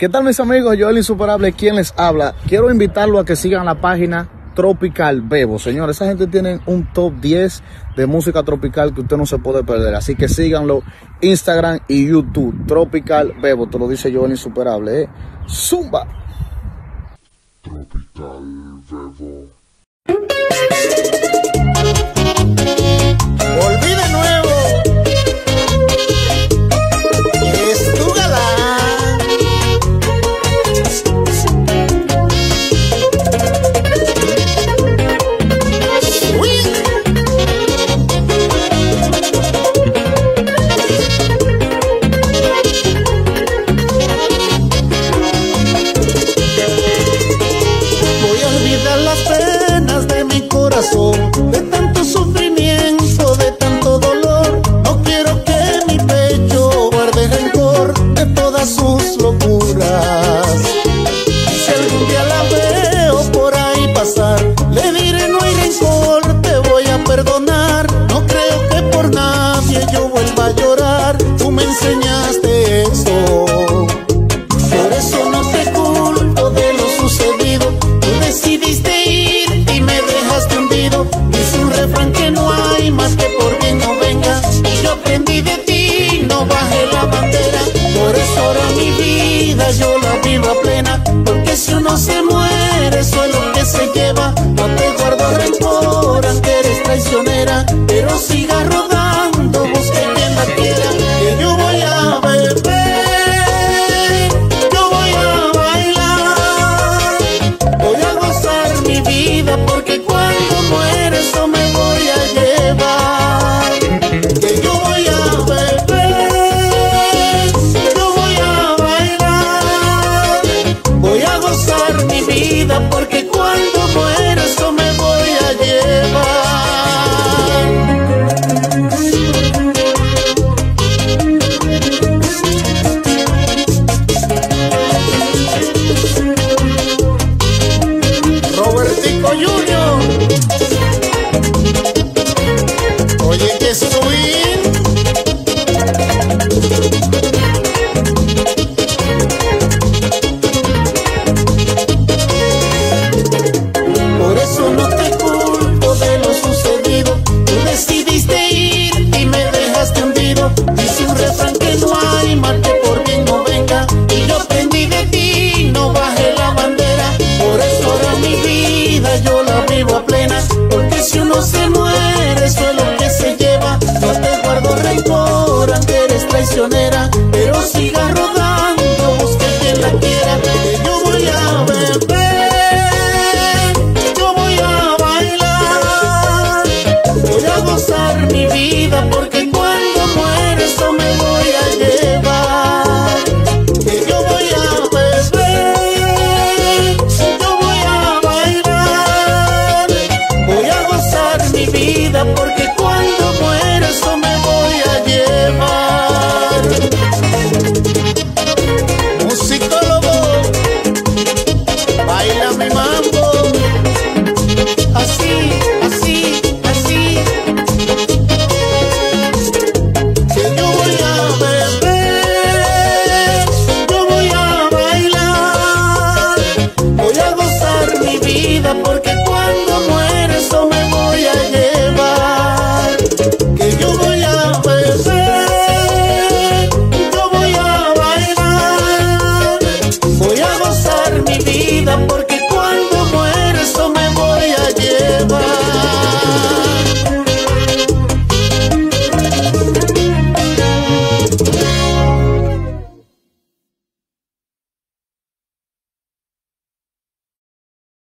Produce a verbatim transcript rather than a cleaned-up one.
¿Qué tal, mis amigos? Yo, el insuperable, quien les habla. Quiero invitarlo a que sigan la página Tropical Bebo. Señores, esa gente tiene un top diez de música tropical que usted no se puede perder. Así que síganlo, Instagram y YouTube, Tropical Bebo. Te lo dice yo, el insuperable, ¿eh? Zumba. Tropical Bebo. Volví de nuevo. Es tu galán. Uy. Voy a olvidar las penas de mi corazón, de tanto sufrimiento, de tanto dolor. No quiero que mi pecho guarde rencor de todas sus locuras. Si algún día la veo por ahí pasar, le diré no hay rencor, te voy a perdonar. No creo que por nadie yo vuelva a llorar. Tú me enseñaste eso. Por eso no te culpo de lo sucedido. Tú decidiste ir y me dejaste hundido. Dice un refrán que no hay más que por bien no venga. Y yo aprendí de ti, no bajé la bandera. Por eso ahora mi vida yo la vivo a plena. Porque si uno se muere, eso es lo que se lleva. No te guardo rencor, aunque eres traicionera. Pero siga rodando, busque quien la quiera. Que yo voy a beber, yo voy a bailar, voy a gozar mi vida, porque cuando muere eso me voy a llevar. Que yo voy a beber, yo voy a bailar, voy a gozar mi vida, porque cuando muere eso me voy a llevar. Robertico Junior, oye que swing. Por eso no te culpo de lo sucedido. Tú decidiste ir y me dejaste hundido. Dice un refrán que no hay mal que por bien no venga. Y yo aprendí de ti, no bajé la bandera. Por eso ahora mi vida yo la vivo a plena. Porque si uno se muere, eso es lo que se lleva. No te guardo rencor, aunque eres traicionera.